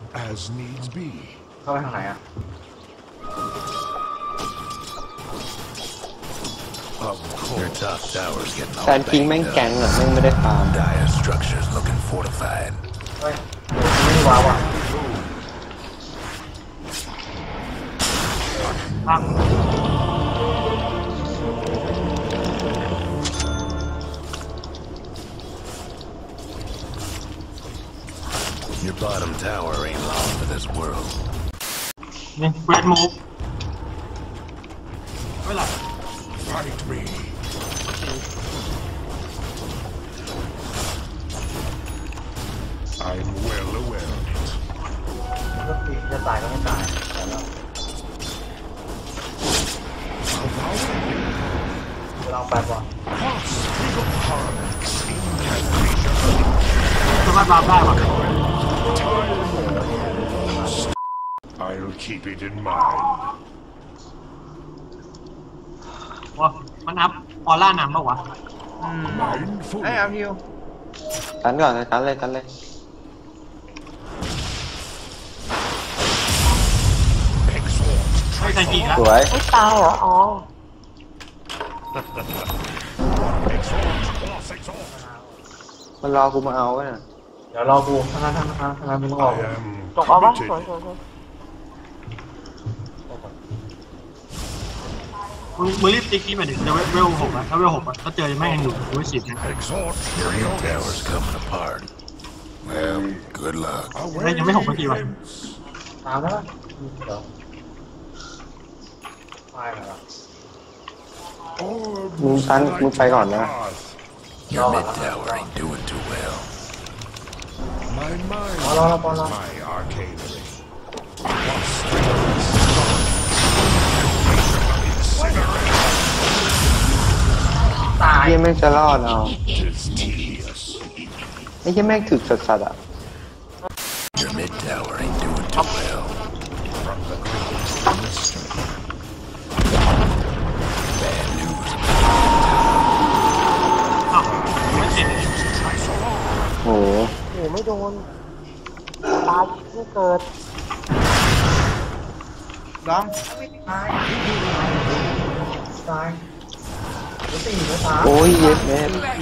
as needs be เข้าไปทางไหนอ่ะแซนคิงแม่งแก๊งอ่ะแม่งไม่ได้ฟาร์ม Dire structures looking fortified. เฮ้ยไม่ได้ว้าวอ่ะ Your bottom tower ain't long for this world. นี่เวทมูฟไม่หลับ Fight me I'm well aware of it ก็ตีจะตายก็ไม่ตายแต่แล้วลองไปก่อนสามารถวาร์ปได้ป่ะ I'll keep it in mind ว่ามันอัพออร่านำป่ะวะ mindful ไอ้เอาฮิวกันก่อนกันเลยกันเลยไม่ใช่จริงแล้วสวยไม่ตายเหรออ๋อมันรอกูมาเอาเนี่ยเดี๋ยวรอกูทางนั้นมึงรอ I กู am จบเอาปะสวย committed มึงรีบติ๊กนี้มาดิจะเวลหกอะถ้าเวลหกอะถ้าเจอแม่งยังอยู่กูไม่ฉีดนะ exalt Your hill tower's coming apart. Well, good luck. เฮ้ยยังไม่หกนาทีวะตามแล้วเดี๋ยวไปแล้วมึงตันมึงไปก่อนนะ Your mid tower ain't doing too well. My mind Hola. my arcanery ตายไอ้เหี้ยแม่งจะรอดเอา is tedious ไอ้เหี้ยแม่งถึกสัสๆอ่ะ Your mid tower ain't doing too well. from the great mystery Bad news. อ้าวไม่ฉีดโอ้โหโอ้ไม่โดนตายไม่เกิดร้องตายตีไม่ตายโอ้ยเย็ดแม่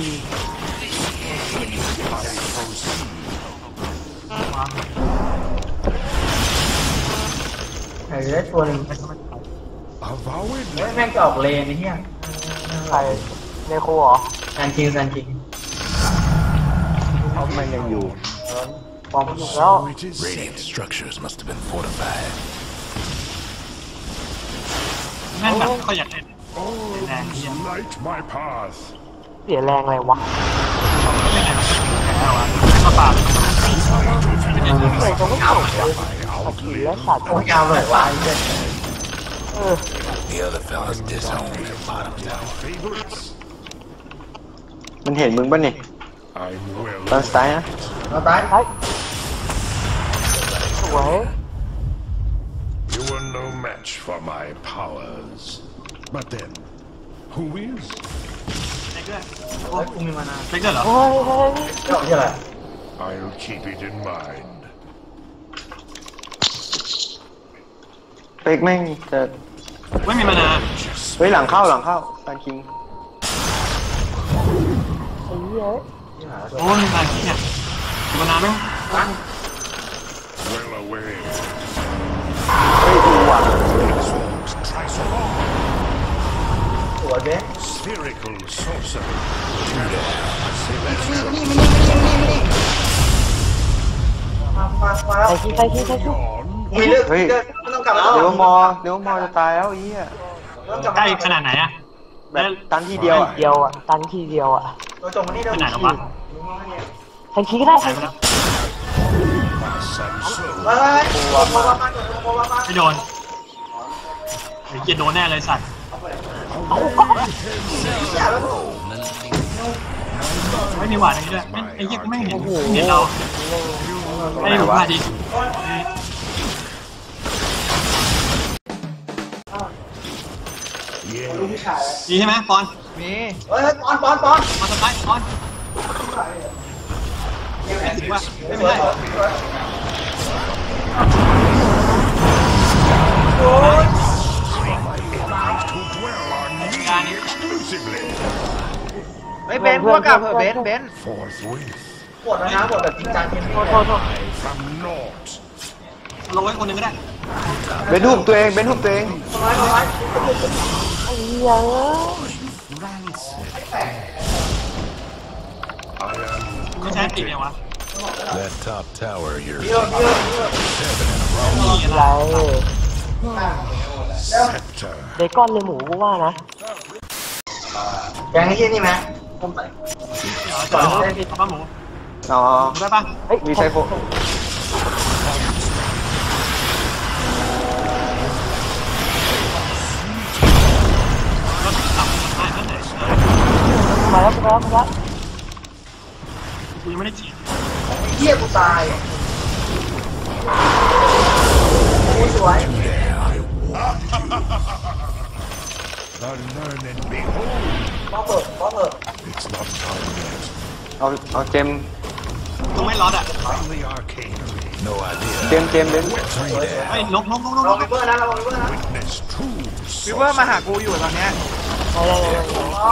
ไอ้เล็กตัวหนึ่ง avowed แม่งจะออกเลนไอ้เหี้ยใครในครัวเหรอแซนจริงเขามันยังอยู่ปอมอยู่แล้ว so it is Radiant said. structures must have been fortified. แม่งแบบเขาอยากเล่น Oh, light my path เสียแรงอะไรวะเล่นอะไรแล้วอะก็ปาดเหนื่อยจนไม่จบเลยขัดขืนและขาดโอ้ยาวเลยว่ะไอ้เหี้ย The other fellas disowned their bottom tower. favorites มันเห็นมึงป่ะนี่ I'm well ตอนซ้ายนะเราตายเฮ้ยสวย You are no match for my powers. But then, who is? เล็กด้วยโอ้ยกูมีมานานเล็กด้วยเหรอเฮ้ยเจ้าที่อะไร I'll keep it in mind. เป๊กแม่งจะไม่มีมานานเฮ้ยหลังเข้าแซนคิงไอ้เหี้ยโอ้ยตายที่เนี่ยมานานไหม Well away. เฮ้ยดูว่ะ Triceratops. สวยเบ้ Spherical sorcery. มาแล้วใครคิด On มีเลือกไม่ต้องกลับแล้วเดี๋ยวมอจะตายแล้วไอ้เหี้ยต้องกลับใกล้ขนาดไหนอะแบบตันทีเดียวอ่ะเดียวอ่ะตันทีเดียวอ่ะเราจงมานี่เดี๋ยวขนาดหรอวะใครคิดก็ได้ใครไปแล้ว Sanso. เฮ้ยโอ้มาไม่โดนไอ้เกียโดนแน่เลยสัตว์ไม่มีหวานอะไรด้วยไอ้เกียไม่เห็นเราไอ้หนูพาดีดีใช่ไหมปอนมี เฮ้ยปอนมาสไตล์ปอนไม่ถึงว่าไม่เป็นไรโอ้ย To dwell on me exclusively. เฮ้ยเบนพวกกลับเถอะเบน Forthwith, ปวดแล้วนะปวดแบบจริงจังเกมนี้โทษ from naught. ลงไว้คนหนึ่งก็ได้เบนทุบตัวเองเบนทุบตัวเองทำไมทำไมไอ้เหี้ย I am ไม่ใช่ติดไงวะ That top tower here. เยอะเยอะเยอะนี่ไร scepter. เบคอนเลยหมูกูว่านะแกงไอ้ที่นี่ไหมผมใส่เดี๋ยวจะเอาป้าหมูอ๋อได้ปะเฮ้ยมีไซโคก็ตับได้ก็ไหนมาแล้วมาแล้วมาแล้วกูยังไม่ได้ฉีดเหี้ยกูตายโอ้ยสวย The learned behold. ป้อเปิดป้อเปิด It's not time yet. เอาเจมกูไม่ร้อนอ่ะ From the arcane. No idea. เจมเบนเฮ้ยลงเราไปเบอร์นะเราไปเบอร์นะ Witness true ฟิวเวอร์มาหากูอยู่ตอนเนี้ยอะไรอะไรอ๋อ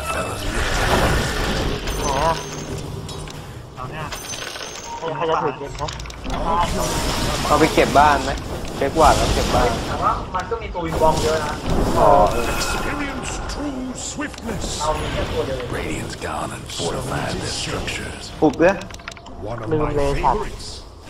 ไหนอ่ะเราเนี่ยใครจะถือเกมนะเอาไปเก็บบ้านไหมเช็คว่าแล้วเก็บบ้านแต่ว่ามันก็มีตัววิงบองเยอะนะอ๋อ experience true swiftness. เอามีแค่ตัวเดียวเลย Radiant's gone and fortified their structures. ปุบเลย One of Lương my Lê Thật. favorites.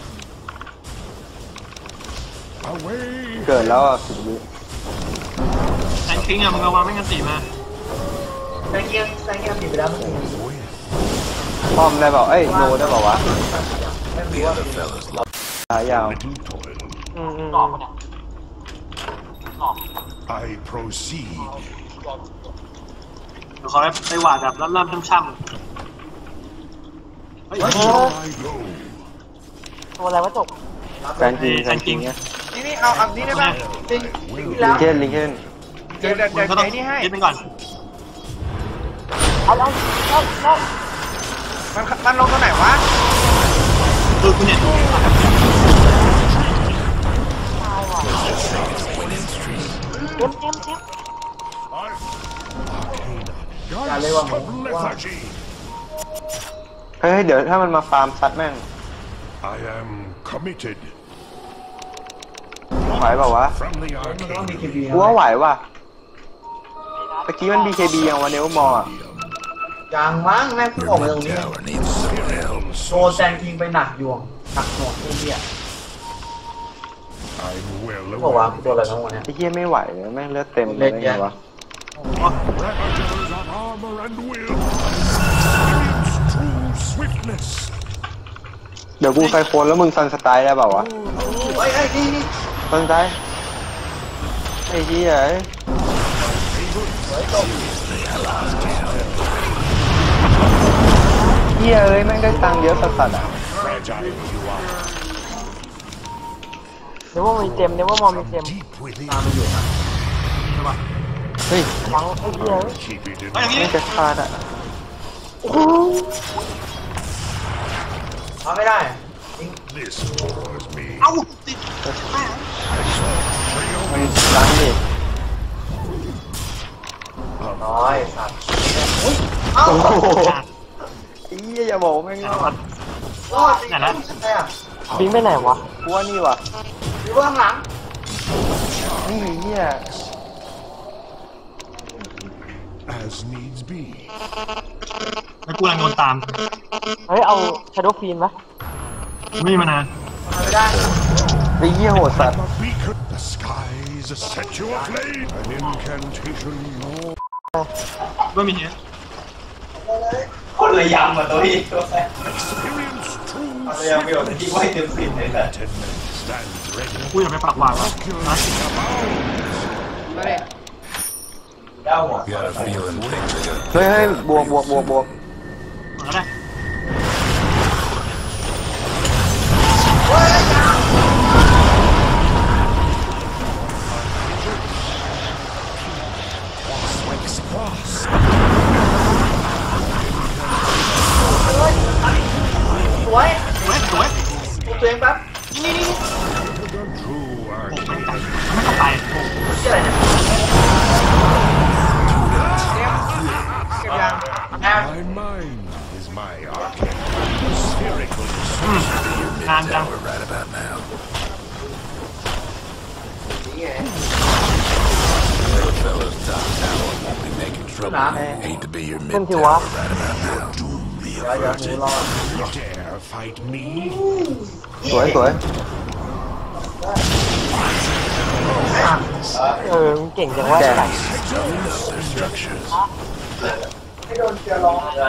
Away. เกิดแล้วอ่ะ10 วิแทงทิ้งอ่ะมึงระวังไม่งั้นตีมาแซงเกียร์ผิดไปแล้วเมื่อกี้ป้อมได้เปล่าเอ้ยโนได้เปล่าวะ The other fellas lost. ขายาว Little toil. อืม I proceed. เดี๋ยวขอไปหวาดแบบเริ่มช่ำเฮ้ย Where shall I go? ตัวอะไรวะจบแฟนจริงเนี่ยนี่เอานี่ได้ป่ะจริง Will ที่ลิแล้วงเคนลิงเคนเดี๋ยวมึงก็ต้องไอ้นี่ให้ยึดไปก่อนเอาแล้วมันลงตรงไหนวะคือกูเนี่ยตายว่ะ Winning streak. เต็มอย่าเลยว่าผม of ว่า lethargy. เฮ้ยเดี๋ยวถ้ามันมาฟาร์มซัดแม่ง I am committed ไหวเปล่าวะ from the มันต้องมี arcane. คีบีกูว่าไหวว่ะตะกี้มัน BKB ยังวะเนวมออ่ะอย่างมั้งแม่ง Your ออกมาตรง mid นี้ tower needs some help. โดนแซงทิ้งไปหนักหน่วงไอ้เหี้ย I'm well บอกว่า aware. ตัวอะไรทั้งหมดเนี่ยไอ้เหี้ยไม่ไหวเลยแม่งเลือดเต็มเลยไงวะ Ravagers of armor and will. Experience true swiftness. เดี๋ยวกูไซโฟนแล้วมึงซันสไตล์ได้เปล่าวะเฮ้ยนี่ซันสไตล์ไอ้เหี้ยเอ้ยเหี้ยเอ้ยแม่งได้ตังค์เยอะสัสๆอ่ะ Fragile you are. เดี๋ยวว่ามีเจมเดี๋ยวว่ามอมีเจม Deep within. เฮ้ยยังไอ้เหี้ย Keep it in เฮ้ยอย่างนี้แม่งจะขาดอ่ะเอาไม่ได้จริง This bores me. เอ้าติดมันล้างดิน้อยสัตว์อุ้ยเอ้าโอ้โหไอ้เหี้ยอย่าบอกว่าแม่งรอดรอดจริงอะไรอ่ะบิงไปไหนวะกูว่านี่ว่ะหรือว่าข้างหลังนี่เหี้ย As needs be. แล้วกูกำลังโดนตามเฮ้ยเอาชาโดว์ฟิล์มปะไม่มีมานานไม่ได้ไอ้เหี้ยโหดสัตว์ A beacon. The skies set you aflame. An incantation. No. ไม่มีเนี้ยคนละยำอ่ะตัวพี่ Experience true อะไรยำไม่หมดที่ไว้เต็มสิบเลยแต่ Ten men stands ready. กูอยากไปปักหวาดว่ะนะมาเลยเก้าหัว Got a feeling things are gonna เฮ้ยเฮ้ยบวกเหมือนกันได้สวยสวยตัวเองแป๊บนี่ตายชื่ออะไรเนี่ยเก็บยัง My mind is my arcane. Spherical. นานจัง We're right about now. Little fellas top tower won't be making trouble. Hate to be your mid tower right about now. You dare fight me? สวยสวยมึงเก่งจังวะแต่ Toughened up their structures. ให้โดนเชือร้องเลย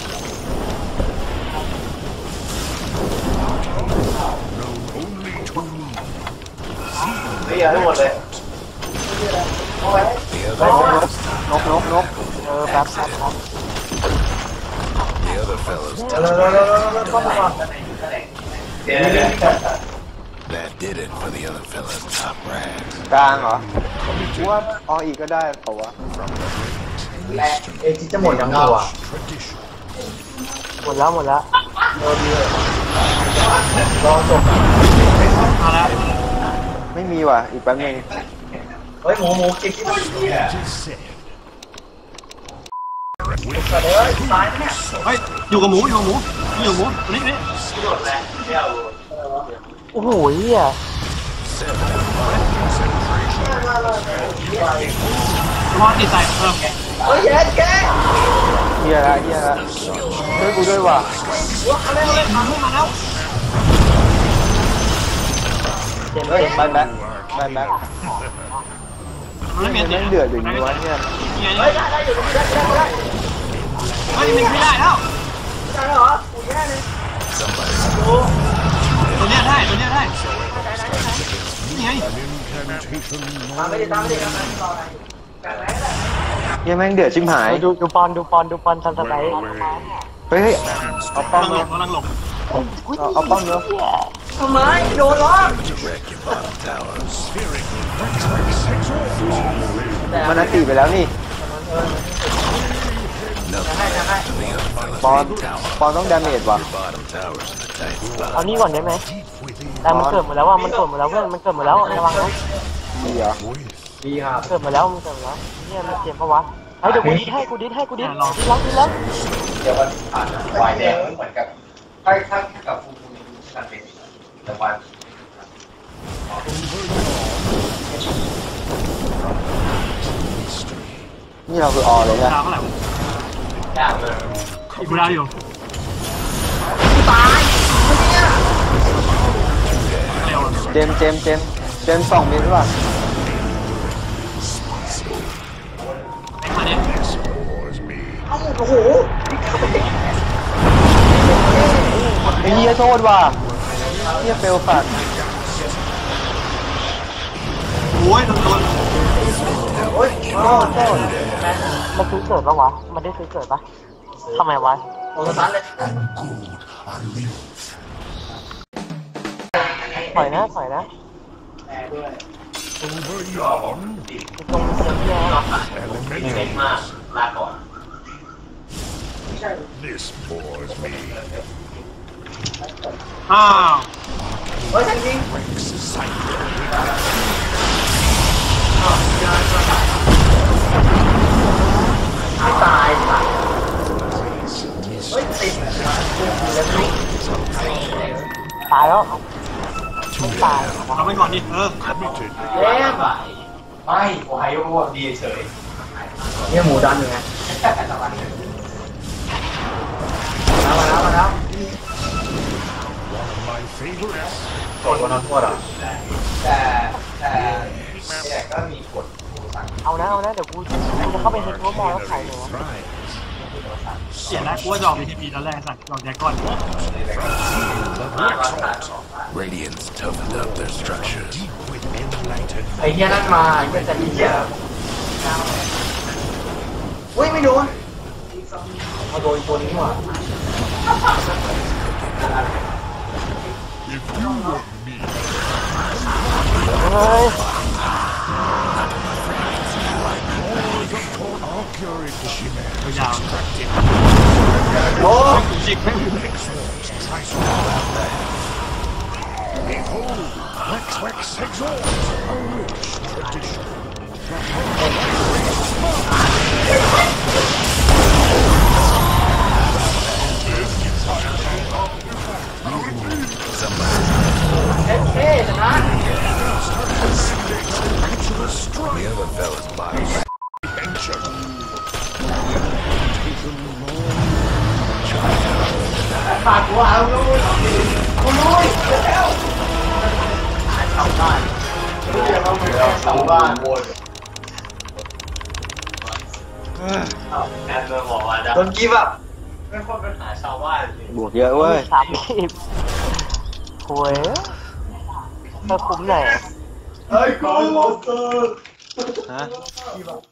Only to me. ไม่อยากให้หมดเลย The other นกนกนกแป๊บ the other fellas แล้วเข้ามาก่อนเดี๋ยว that did it for the other fellas top rags. กลางเหรอกูว่าออีกก็ได้เปล่าวะเอจิจะหมดยังตัว Tradition. หมดแล้วหมดแล้วรอจบมาแล้วไม่มีว่ะอีกแป๊บนึงเฮ้ยหมูกินที่มัน It is said. เลยตายเนี่ยเฮ้ยอยู่กับหมูตัวนี้โดดแล้วไม่เอาโอ้โหเหี้ยระวังติดใจเพิ่มแกเฮ้ยแย่แกเฮียละเฮียละช่วยกูด้วยว่ะมาแล้วเฮ้ยแบนแบ็คแบนแบ็คมันไม่มันเมียไม่เดือดอย่างนี้วะเนี่ยเฮ้ยได้อยู่ได้เฮ้ยมันไม่ได้แล้วได้เหรอกูแย่เลยตัวเนี้ยได้นี่ไง Incantation. ตามไม่ได้กันนะต่อไปเฮียแม่งเดือดชิบหายดูปอนซันสไลด์เฮ้ยเฮ้ยเอาป้อมกำลังหลบเอาป้อมเนาะทำไมโดนล้อ To wreck your bottom tower. มันอันตีไปแล้วนี่ Nothing left to the other fellas ปอน mid tower. ปอนต้องดาเมจว่ะ Bottom tower's in a tight spot. เอานี่ก่อนได้ไหมแต่มันเกิดหมดแล้วว่ามันเกิดหมดแล้วเพื่อนมันเกิดหมดแล้วระวังนะดีเหรอดีครับเกิดหมดแล้วเนี่ยมันเจ็บปะวะเฮ้ยเดี๋ยวกูดิดแล้วเดี๋ยวมันผ่านวายแดงเหมือนกับถ้ากับฟูฟูนี่มันเป็นแต่วันนี่เราคืออเลยนะดาวเท่าไหร่ยากเลยอีกดาวอยู่ตายเนี่ยเร็วเจมสองมิลว่ะมาเนี่ย Bores me. เอ้าโอ้โหไอ้เฮียโทษว่ะเฮียเฟลสัตว์โอ้ยโดนโอ้ยโอ้โหมันซื้อเกิดปะวะมันได้ซื้อเกิดปะทำไมวะโดนตันเลยถอยนะ Over yon. ตรงเนี้ยเก่งมากลาก่อน This bores me. อ้าวเฮ้ยจริงไม่ตายสัตว์เฮ้ยติดตายแล้วไม่ตายเอาไปก่อนดิ Committed. เล่มไม่โอ้ยว่าดีเฉยเนี่ยหมูดันอยู่ไงมาแล้ว One of my favorites. กดวันนั้นทั่วหรอแต่ก็มีกดเอานะเดี๋ยวกูจะเข้าไปเฮดโรบอลแล้วขายเลย Thrives. เสียแล้วกูว่าจะออก BTP ตอนแรกสัตว์ออกแจกก่อน Radiant's toughened up their structures. With enlightened ไอ้เหี้ยนั่นมาไอ้เหี้ยจะดีเหี้ยเฮ้ยไม่โดนมาโดนตัวนี้ว่ะ If you want me, เฮ้ย I'll cure it. Shimmer. ยาวโอ้จิกแม่ง Try so. Behold, Wex exalts a rich tradition. The other fella's body. Ancient. ขาดหัวเอาเลยกูลุยแล้วหาชาวบ้านเรียกว่าไม่เอาชาวบ้านโวยแอนเดอร์บอกว่าโดนกิฟต์อ่ะไม่ควรเป็นหาชาวบ้านจริงบวกเยอะเว้ยโวยถ้าคุ้มหน่อยเฮ้ยโกลโมสเตอร์ฮะ